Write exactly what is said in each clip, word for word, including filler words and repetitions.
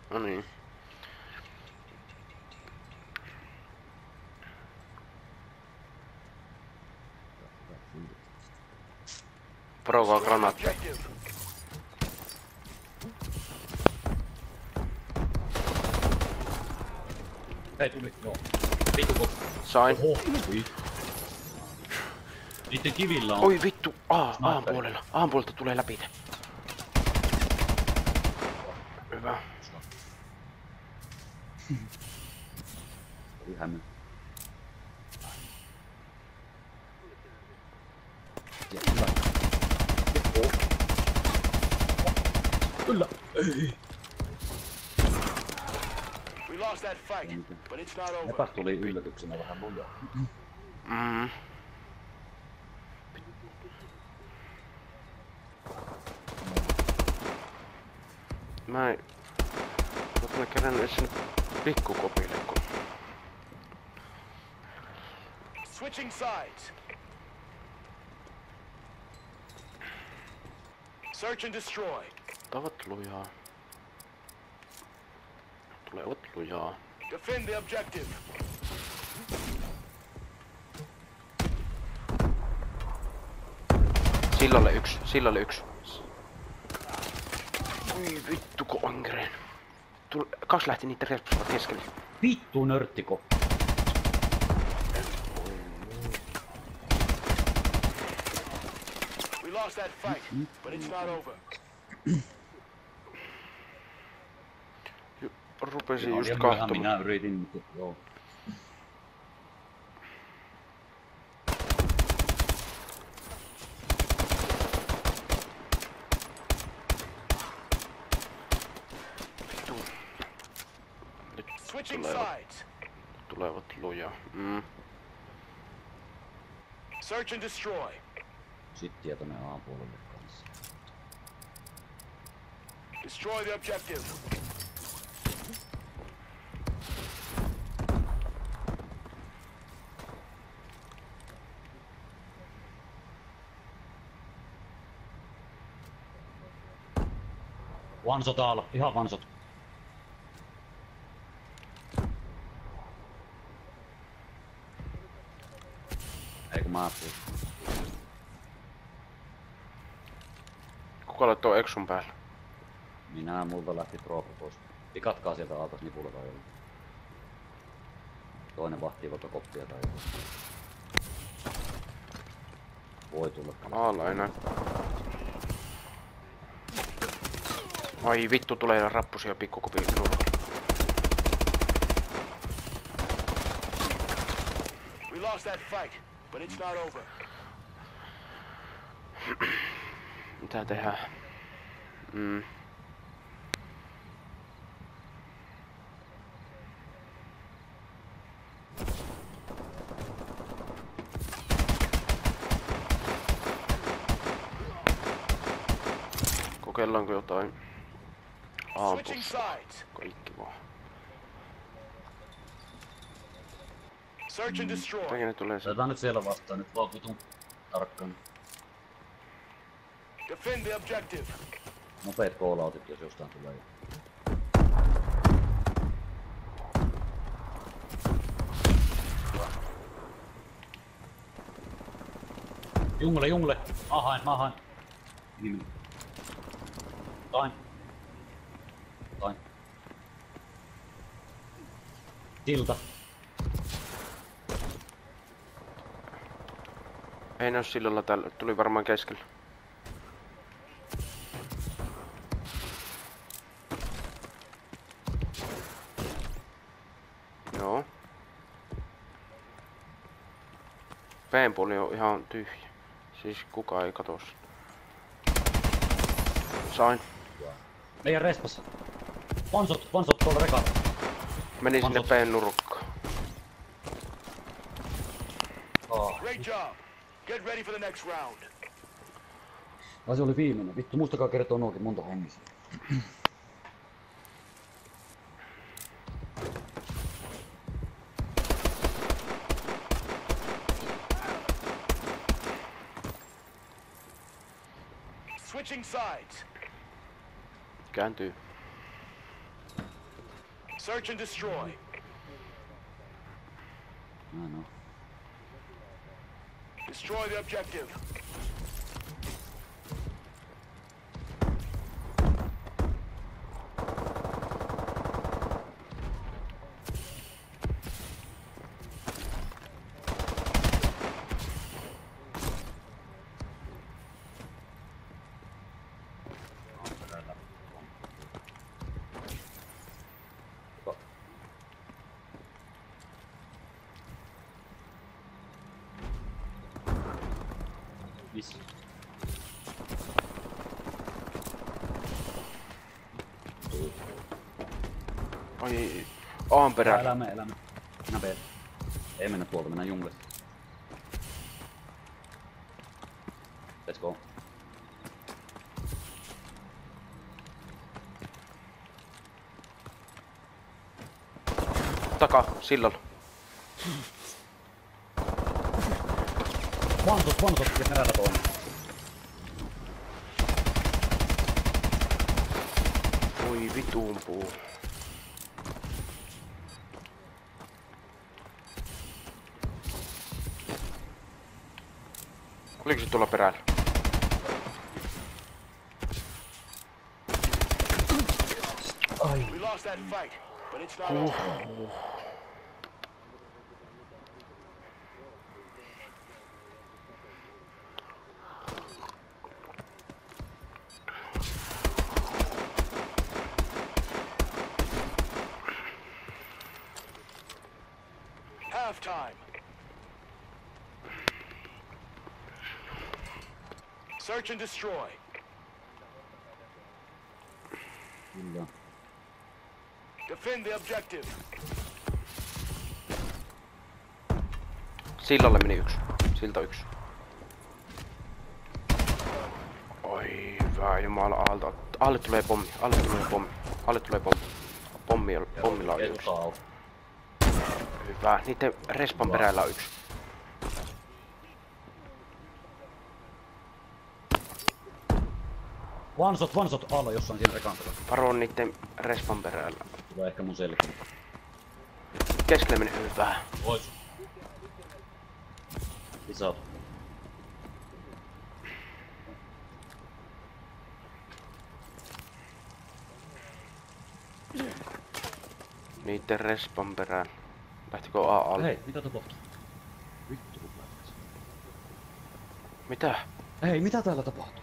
No niin. Provaa granaatteja. Ei tuli, joo. Vittu. Sain. Oho. Niitten kivillä on... Oi vittu, A, A:n puolella. A:n puolelta tulee läpi. Hyvä. Oli hämmy. Ja hyvä. Oho. Kyllä. Ei. Epäs tuli yllätyksenä vähän lujaa. Mm. Mä en... Mä tulen kerännyt edes sinne pikkukopille, kun... Switching sides. Search and destroy. Tavat lujaa. Tulevat lujaa. Defend the objective. Sillalle yksi, sillalle yksi. Oi vittu ko ongreen. Tul... Kaksi lähti niitä respusilla keskelle. Vittu nörttiko. We lost that fight, but it's not over. Rupesin Joo, just ja myöhän kahtomaan. minä yritin, mutta joo. Vittu. Nyt Switching tulevat, sides. tulevat lujaa. Mm. Search and destroy. Sitten tietoinen A-puolelle kanssa. Destroy the objective. Vansot aalla, ihan vansot. Eikö mä apuu? Kuka laittoi Exun päälle? Minä, multa lähti troopi pois. Pikatkaa sieltä altas nipulla tai jollain. Toinen vahtii vaikka koppia tai jotain. Voi tulla. Aalla enää. Ai vittu, tulee rappusia pikkukopin nurkalla. We lost that fight, but it's not over. Mitä tehdään? Mm. Kokeillaanko jotain Switching aamussa? sides. Kaikki vaan. Search and destroy. Mitenkä ne tulee sieltä? Otetaan nyt siellä vastaan, nyt vaan vitun tarkkaan. Defend the objective. Nopeet call-outit, jos jostain tulee. Jungle, jungle! Mahain, mahain! Nimi. Tain. Tain. Tilta. Ei ne oo sillalla tällä, tuli varmaan keskellä. Joo. V:n puoli on ihan tyhjä. Siis kukaan ei katso sitä. Sain. Meidän respassa. Vansot, vansot tuolla rekalla. Meni sinne Vansot. B:n nurkkaan. Oh. Great job. Get ready for the next round. Ai se oli viimeinen. Vittu, muistakaa kertoa nuokin monta hengistä. Switching sides. Kääntyy. Search and destroy. Näin on. Destroy the objective. Missä? Ai, Aan perään. Elämä, elämä. Mennään B. Ei mennä tuolta, mennään junglista. Let's go. Takaa, sillalla. Vansot, vansot ja herätä toinen. Voi vituun puu. Oliko se tuolla perällä? We lost that fight, but it's not over. Halftime. Search and destroy. Kyllä. Defend the objective. Sillalle meni yksi. Silta yksi. Oi hyvä jumala alta. Alle tulee pommi. Alle tulee pommi. Alle tulee pommi. Pommi, pommilla on yksi. Hyvä. Niitten respan perällä on yksi. Vansot, vansot alla jossain siinä rekan takana. Varo niitten respan perällä. Tulee ehkä mun selkä. Keskelle meni hyvä. Ois. Iso. Niitten respan perään. Lähtikö A alle? Hei, mitä tapahtuu? Vittu kun lähtis. Mitä? Hei, mitä täällä tapahtuu?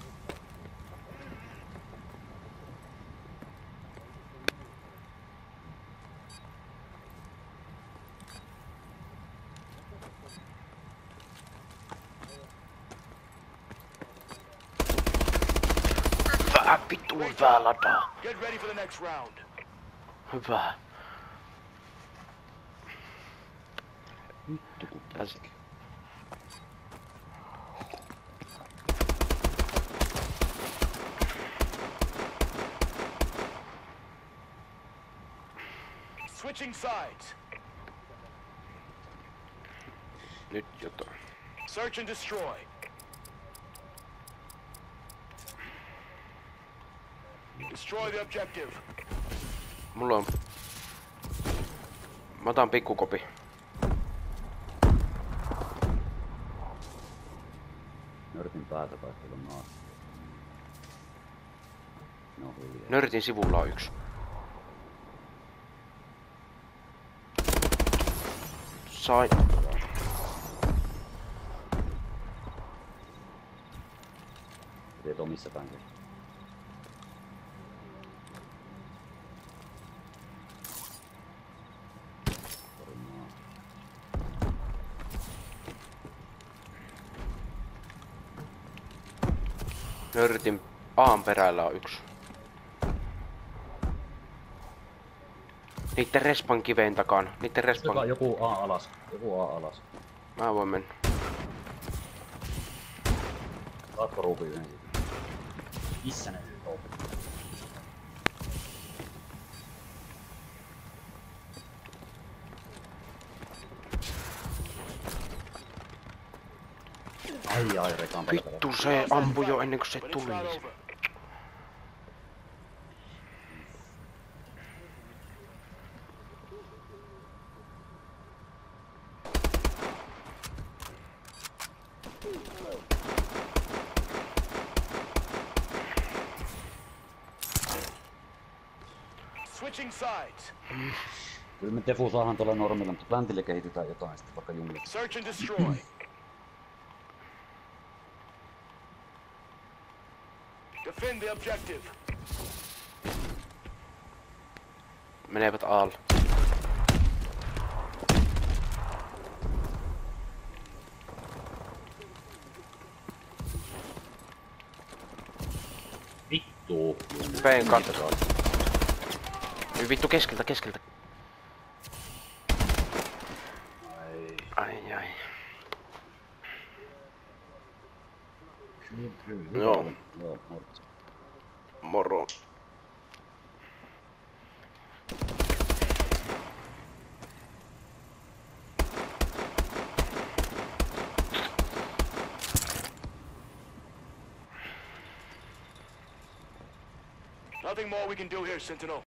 Hyvä, vittu hyvää ladaa. Get ready for the next round. Hyvä. Vittu kun Täs... Switching sides. Nyt jotain. Search and destroy. Destroy the objective. Mulla on... Mä otan pikkukopi. Nörtin päätä taistella maassa. No hiljaa. Nörtin sivulla on yksi. Sai. Teet omissa päin. Nörtin Aan perällä on yksi. Niitten respan kiveen takana. Niitten respan... Joka joku A alas. Joku A alas. Mä voin mennä. Saatko ruupi yhden siitä? Missä ne nyt on? Ai ai rekaan päällä. Vittu se ampui jo ennen kuin se But it's tuli. not over. Switching sides. Kyllä me defu saahan tuolla normilla, mutta pläntille kehitetään jotain sitten vaikka jungliksi. Search and destroy. Defend the objective. Menevät A:lle. Vittu! Peen katto. Ei vittu keskeltä, keskeltä. Ai. Ai ai. Joo. Joo. Joo, mortsi. Moro. Nothing more we can do here, Sentinel.